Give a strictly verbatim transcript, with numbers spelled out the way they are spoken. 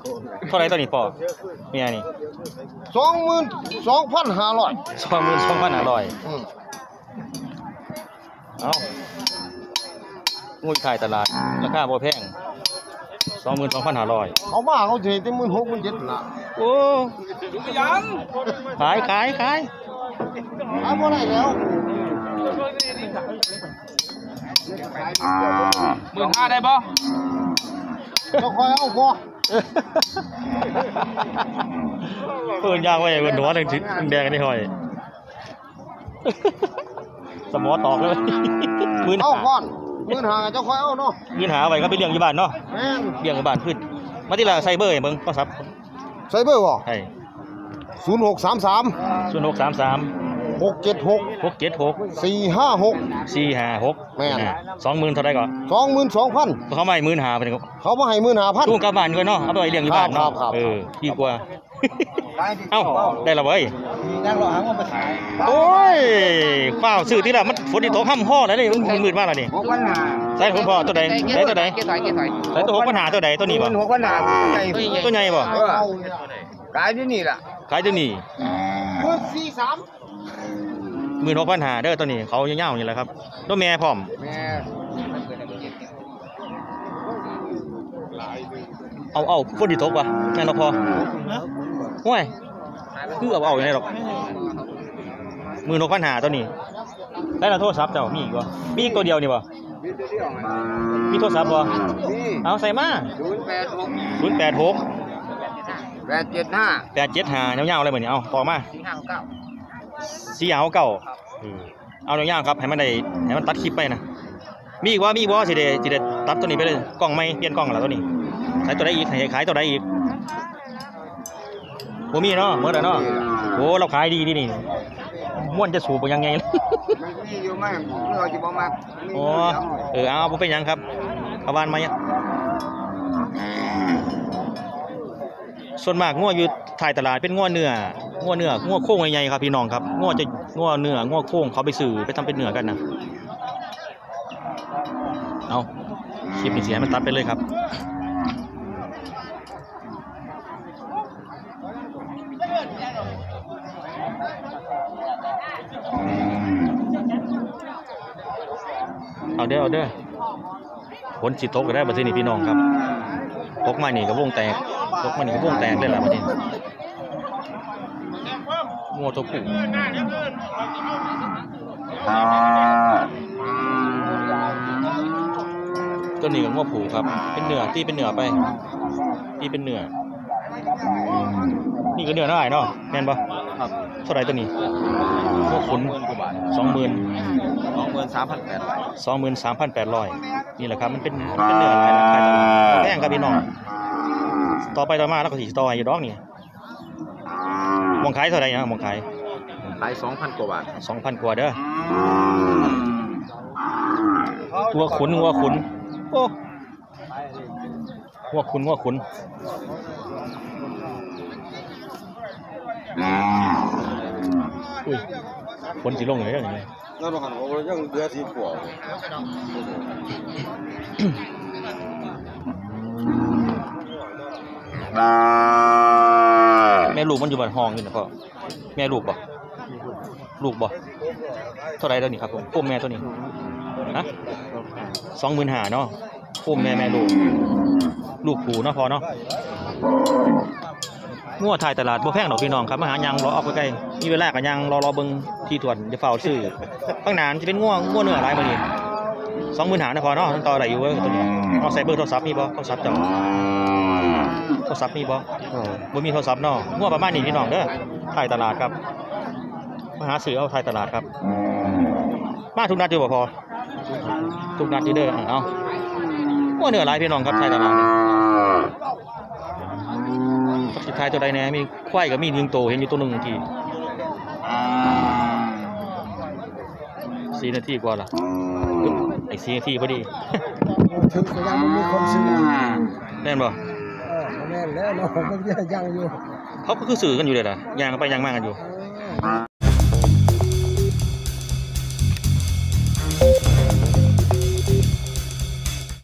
เท่าไรตัวนี้พ่อเมียนี่สองหมื่นสองพันห้าร้อยสองหมื่นสองพันห้าร้อยเอางูขายตลาดราคาบ่แพงสองหมื่นสองพันห้าร้อยเขามาเขาเทได้หมื่นหกหมื่นเจ็ดละโอ้ยังขายขายขายขายบ่ได้แล้วหมื่นห้าได้บ่จะคอยเอาพอเปิดยางไว้บนหัวหนึ่งชิ้นแดงนี่ห้อยสมอตอกเลยมือเอาก่อนมือหาเจ้าคอยเอาเนาะมือหาไว้ก็ไปเลี้ยงอยู่บ้านเนาะเลี้ยงอยู่บ้านขึ้นมาที่ละไซเบอร์มึงก็ซับไซเบอร์บ่ใช่ศูนย์หกสามสามศูนย์หกสามสามหกเจ็ดหกหกเจ็ดหกสี่ห้าหกสี่ห้าหกแม่นสองหมื่นเท่าไรก่อนสองหมื่นสองพันเขาไม่หมื่นหาไปเลยเขามาให้หมื่นหาพันตู้กลับบ้านก็เนาะเอาไปเลี้ยงอยู่บ้านเนาะเออดีกว่าเอ้าได้ละเว้ยยังรอหาเงินมาขายโอ้ยข้าวซื้อที่ละมันฝนที่ตกห้ำห่อแล้วนี่มันมืดมากแล้วนี่ใส่คุณพ่อตัวใดใส่ตัวใดใส่ตัวหกปัญหาตัวใดตัวนี้บ่หกปัญหาตัวใหญ่บ่ขายที่นี่ล่ะขายตัวนี้หมื่นสี่สามหมื่นหกพันหาเด้อตัวนี้เขาเงาๆนี่แหละครับตัวแม่พร้อมแม่เอาเอาฝนที่ตกป่ะแม่นเราพอห้วยคือเอาเอาอย่างไรหรอกมือหกพันหาตัวนี้ได้เราโทรศัพท์เจ้ามีอีกวะมีอีกตัวเดียวนี่ป่ะมีโทรศัพท์ป่ะเอาใส่มาศูนย์แปดหกศูนย์แปดหกแปดเจ็ดห้าแปดเจ็ดห้าเงาๆอะไรเหมือนนี้เอาต่อมาสี่ห้าเก้าสี่ห้าเก้าเอาเงาๆครับให้มันได้ให้มันตัดคลิปไปนะมีอีกวะมีอีกวะสิเดสิเดตัดตัวนี้ไปเลยกล้องไม่เปลี่ยนกล้องแล้วตัวนี้ขายตัวใดอีกขายตัวใดอีกโอ้มีเนาะเมื่อไหร่เนาะโอ้เราขายดีดีนี่ม้วนจะสูบยังไงมีอยู่ไหมเราจะบอกมาโอ้เออเอาเป็นยังครับประมาณไหมส่วนมากง้ออยู่ถ่ายตลาดเป็นง้อเนื้อง้อเนื้อง้อโค้งใหญ่ๆครับพี่น้องครับง้อจะง้อเนื้อง้อโค้งเขาไปสื่อไปทำเป็นเนื้อกันนะเอาคลิปนี้เสียมันตัดไปเลยครับเอาเด้อเอาเด้อผลจิตตกก็ได้ประเทศนี้พี่น้องครับตกมาหนีกับวงแตกตกมาหนีกับวงแตกเลยล่ะประเทศงัวตัวผู้ตัวนี้กับงัวผูครับเป็นเนื้อที่เป็นเนื้อไปที่เป็นเนื้อนี่ก็เนื้อน้อยเนาะแม่นปะครับเท่าไรตัวนี้พวกขุนสองหมื่นสองหมื่นสามพันแปดร้อยสองหมื่นสามพันแปดร้อยนี่แหละครับมันเป็นมันเป็นเนื้ออะไรนะขายตลาดแพงครับพี่น้องต่อไปต่อมาแล้วก็สีต่ออยู่ดอกนี่มองขายเท่าไรนะมองขายขายสองพันกว่าบาทสองพันกว่าเด้อวัวขุนวัวขุนโอ้วัวขุนวัวขุนอุ้ยฝนสีลงเลยอย่างนี้นั่นหรอครับผมยังเดือดสีขวบแม่ลูกมันอยู่บนห้องนี่นะพ่อแม่ลูกบ่ลูกบ่เท่าไรตัวนี้ครับผมพ่อแม่ตัวนี้นะสองหมื่นห้าเนาะพ่อแม่แม่ลูกลูกผูเนาะพอเนาะงัวถ่ายตลาดบ่แพงดอกพี่น้องครับมาหายังรอออกใกล้ๆมีเวลากันยังรอรอเบิ้งที่ตรวจจะเฝ้าซื้อข้างหน้าจะเป็นงัวงัวเนื้ออะไรมาดิสองหมื่นหานะพอเนาะต่ออะไรอยู่เว้ยตัวนี้เอาใส่เบอร์โทรศัพท์มีบ่โทรศัพท์เจ้าโทรศัพท์มีบ่บ่มีโทรศัพท์เนาะงัวประมาณนี้พี่น้องเด้อถ่ายตลาดครับมาหาซื้อเอาถ่ายตลาดครับมาทุกนัดอยู่บ่พอทุกนัดอยู่เด้อเอางัวเนื้ออะไรพี่น้องครับถ่ายตลาดสุดท้ายตัวใดแน่มีควายกับมียิงโตเห็นอยู่ตัวหนึ่งทีสี่นาทีกว่าละไอ้สี่นาทีพอดีถึงยังไม่มีคนซื้อแน่นบ่เออแน่นแล้วเนาะมันยังอยู่เขาก็คือสื่อกันอยู่เลยล่ะยางไปยางมากกันอยู่